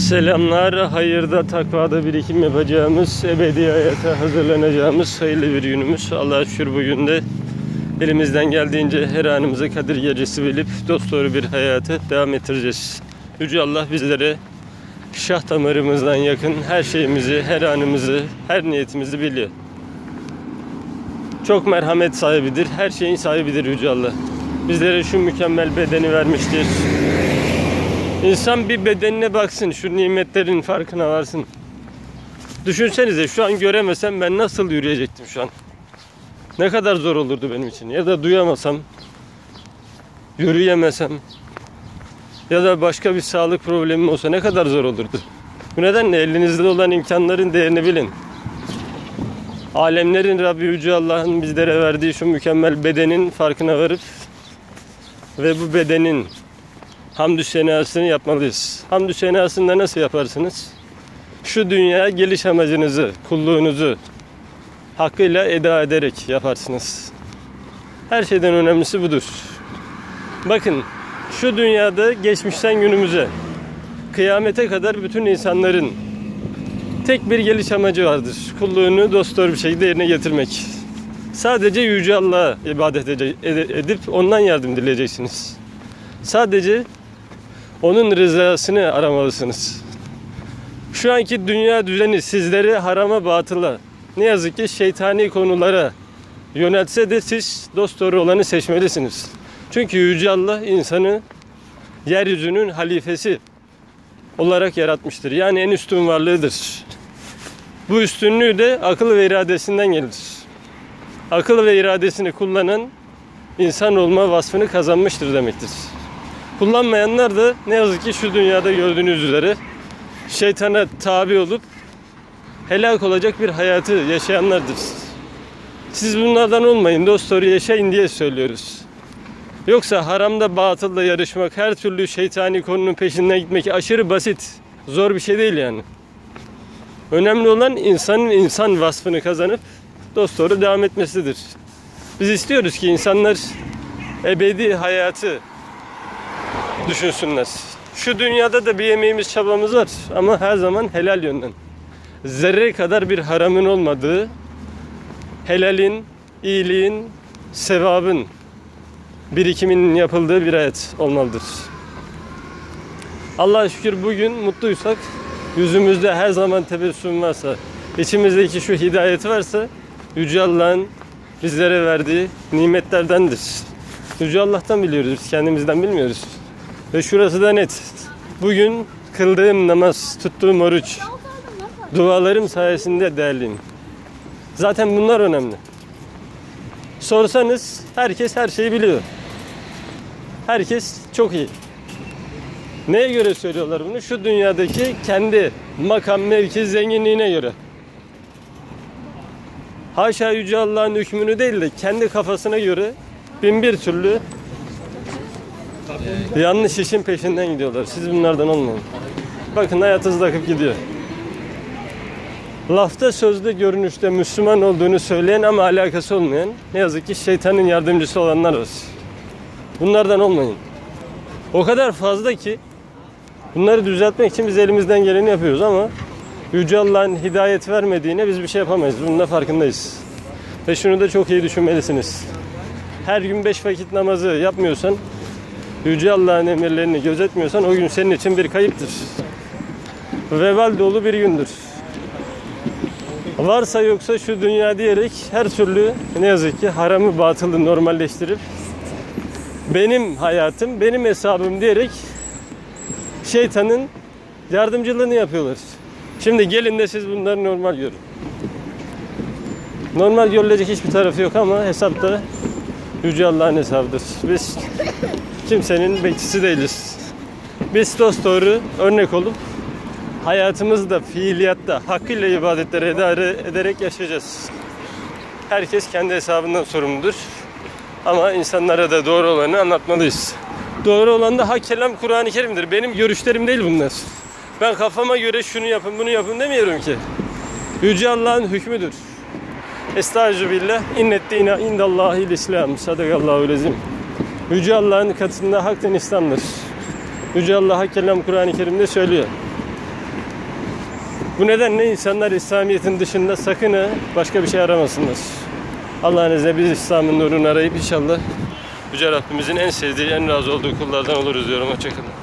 Selamlar, hayırda, takvada birikim yapacağımız, ebedi hayata hazırlanacağımız hayırlı bir günümüz. Allah'a şükür bugün de elimizden geldiğince her anımızı Kadir Gecesi bilip dosdoğru bir hayatı devam ettireceğiz. Yüce Allah bizlere şah damarımızdan yakın her şeyimizi, her anımızı, her niyetimizi biliyor. Çok merhamet sahibidir, her şeyin sahibidir Yüce Allah. Bizlere şu mükemmel bedeni vermiştir. İnsan bir bedenine baksın, şu nimetlerin farkına varsın. Düşünsenize, şu an göremesem ben nasıl yürüyecektim şu an? Ne kadar zor olurdu benim için. Ya da duyamasam, yürüyemesem ya da başka bir sağlık problemim olsa ne kadar zor olurdu. Bu nedenle elinizde olan imkanların değerini bilin. Alemlerin Rabbi Yüce Allah'ın bizlere verdiği şu mükemmel bedenin farkına varıp ve bu bedenin hamdü senasını yapmalıyız. Hamdü senasını da nasıl yaparsınız? Şu dünyaya geliş amacınızı, kulluğunuzu hakkıyla eda ederek yaparsınız. Her şeyden önemlisi budur. Bakın, şu dünyada geçmişten günümüze, kıyamete kadar bütün insanların tek bir geliş amacı vardır. Kulluğunu dosdoğru bir şekilde yerine getirmek. Sadece Yüce Allah'a ibadet edip ondan yardım dileyeceksiniz. Sadece onun rızasını aramalısınız. Şu anki dünya düzeni sizleri harama, batıla, ne yazık ki şeytani konulara yöneltse de siz dosdoğru olanı seçmelisiniz. Çünkü Yüce Allah insanı yeryüzünün halifesi olarak yaratmıştır. Yani en üstün varlığıdır. Bu üstünlüğü de akıl ve iradesinden gelir. Akıl ve iradesini kullanan insan olma vasfını kazanmıştır demektir. Kullanmayanlar da ne yazık ki şu dünyada gördüğünüz üzere şeytana tabi olup helak olacak bir hayatı yaşayanlardır. Siz bunlardan olmayın, dosdoğru yaşayın diye söylüyoruz. Yoksa haramda, batılda yarışmak, her türlü şeytani konunun peşinden gitmek aşırı basit, zor bir şey değil yani. Önemli olan insanın insan vasfını kazanıp dosdoğru devam etmesidir. Biz istiyoruz ki insanlar ebedi hayatı düşünsünler. Şu dünyada da bir emeğimiz, çabamız var ama her zaman helal yönden. Zerre kadar bir haramın olmadığı, helalin, iyiliğin, sevabın birikiminin yapıldığı bir hayat olmalıdır. Allah'a şükür bugün mutluysak, yüzümüzde her zaman tebessüm varsa, içimizdeki şu hidayet varsa, Yüce Allah'ın bizlere verdiği nimetlerdendir. Yüce Allah'tan biliyoruz, biz kendimizden bilmiyoruz. Ve şurası da net. Bugün kıldığım namaz, tuttuğum oruç, dualarım sayesinde değerliyim. Zaten bunlar önemli. Sorsanız herkes her şeyi biliyor. Herkes çok iyi. Neye göre söylüyorlar bunu? Şu dünyadaki kendi makam, mevki, zenginliğine göre. Haşa Yüce Allah'ın hükmünü değil de kendi kafasına göre bin bir türlü yanlış işin peşinden gidiyorlar. Siz bunlardan olmayın. Bakın hayatınız akıp gidiyor. Lafta, sözde, görünüşte Müslüman olduğunu söyleyen ama alakası olmayan, ne yazık ki şeytanın yardımcısı olanlar var. Bunlardan olmayın. O kadar fazla ki bunları düzeltmek için biz elimizden geleni yapıyoruz ama Yüce Allah'ın hidayet vermediğine biz bir şey yapamayız. Bunun da farkındayız. Ve şunu da çok iyi düşünmelisiniz. Her gün 5 vakit namazı yapmıyorsan, Yüce Allah'ın emirlerini gözetmiyorsan o gün senin için bir kayıptır. Vebal dolu bir gündür. Varsa yoksa şu dünya diyerek her türlü ne yazık ki haramı, batılı normalleştirip benim hayatım, benim hesabım diyerek şeytanın yardımcılığını yapıyorlar. Şimdi gelin de siz bunları normal görün. Normal görülecek hiçbir tarafı yok ama hesapta Yüce Allah'ın hesabıdır. Biz kimsenin bekçisi değiliz. Biz dosdoğru örnek olup hayatımızda, fiiliyatta hakkıyla ibadetleri ederek yaşayacağız. Herkes kendi hesabından sorumludur. Ama insanlara da doğru olanı anlatmalıyız. Doğru olan da hak kelam Kur'an-ı Kerim'dir. Benim görüşlerim değil bunlar. Ben kafama göre şunu yapın, bunu yapın demiyorum ki. Yüce Allah'ın hükmüdür. Estağfirullah. İnnet dîne indallâhil İslam. Sadakallâhu lezim. Yüce Allah'ın katında hak din İslam'dır. Yüce Allah hak kelam Kur'an-ı Kerim'de söylüyor. Bu nedenle insanlar İslamiyet'in dışında sakın ha başka bir şey aramasınlar. Allah'ın izniyle biz İslam'ın nurunu arayıp inşallah Yüce Rabbimizin en sevdiği, en razı olduğu kullardan oluruz diyorum. Hoşçakalın.